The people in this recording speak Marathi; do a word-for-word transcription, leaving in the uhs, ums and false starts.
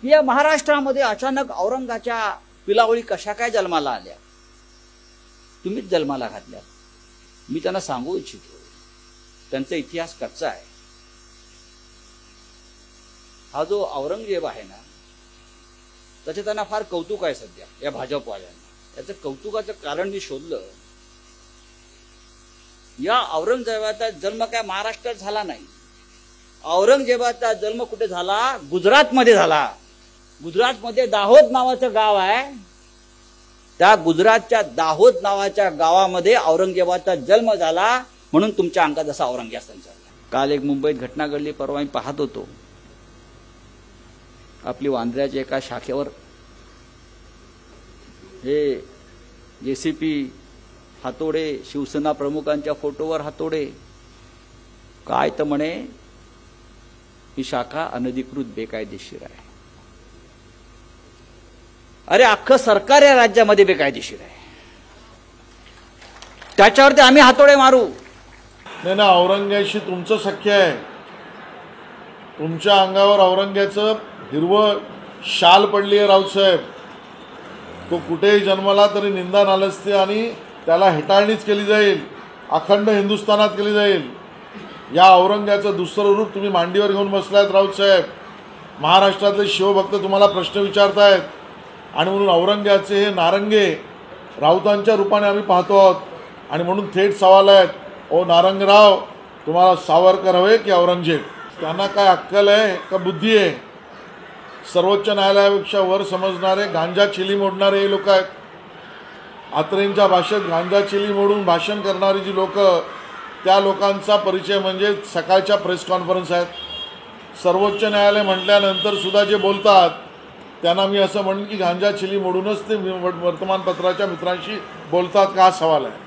या महाराष्ट्रामध्ये अचानक औरंगाच्या पिलावळी कशा काय जन्माला आल्या? तुम्हीच जन्माला घातल्या. मी त्यांना सांगू इच्छितो, त्यांचा इतिहास कच्चा आहे. हा जो औरंगजेब आहे ना, त्याचे त्यांना फार कौतुक आहे सध्या या भाजपवाल्यांना. याचं कौतुकाचं कारण मी शोधलं. या औरंगजेबाचा जन्म काय महाराष्ट्रात झाला नाही. औरंगजेबाचा जन्म कुठे झाला? गुजरातमध्ये झाला. गुजरातमध्ये दाहोद नावाचं गाव आहे. त्या गुजरातच्या दाहोद नावाच्या गावामध्ये औरंगजेबाचा जन्म झाला. म्हणून तुमच्या अंगात असा औरंगजेब संचारला. काल एक मुंबईत घटना घडली, परवा मी पाहत होतो. आपली वांद्र्याच्या एका शाखेवर हे जेसीपी हातोडे, शिवसेना प्रमुखांच्या फोटोवर हातोडे. काय तर म्हणे ही शाखा अनधिकृत बेकायदेशीर आहे. अरे अख्खं सरकार या राज्यामध्ये बेकायदेशीर आहे, त्याच्यावरती आम्ही हातोडे मारू? नाही ना, औरंग्याशी तुमचं सख्य आहे. तुमच्या अंगावर औरंग्याचं हिरवं शाल पडली आहे राऊतसाहेब. तो कुठेही जन्मला तरी निंदा नालस्ती आणि त्याला हेटाळणीच केली जाईल, अखंड हिंदुस्थानात केली जाईल. या औरंग्याचं दुसरं रूप तुम्ही मांडीवर घेऊन बसलायत राऊतसाहेब. महाराष्ट्रातले शिवभक्त तुम्हाला प्रश्न विचारतायत आणि म्हणून औरंग्याचे हे नारंगे राऊतांच्या रूपाने आम्ही पाहतो आहोत. आणि म्हणून थेट सवाल आहेत, ओ नारंगराव, तुम्हाला सावरकर हवे की औरंगजेब? त्यांना काय अक्कल आहे का बुद्धी आहे? सर्वोच्च न्यायालयापेक्षा वर समजणारे गांजा चिली मोडणारे हे लोक आहेत. आत्रेंच्या भाषेत गांजा चिली मोडून भाषण करणारी जी लोक, त्या लोकांचा परिचय म्हणजे सकाळच्या प्रेस कॉन्फरन्स आहेत. सर्वोच्च न्यायालय म्हटल्यानंतर सुद्धा जे बोलतात त्यांना मी असं म्हणेन की गांजा चिली मोडूनच ते वर्तमानपत्राच्या मित्रांशी बोलतात का, हा सवाल आहे.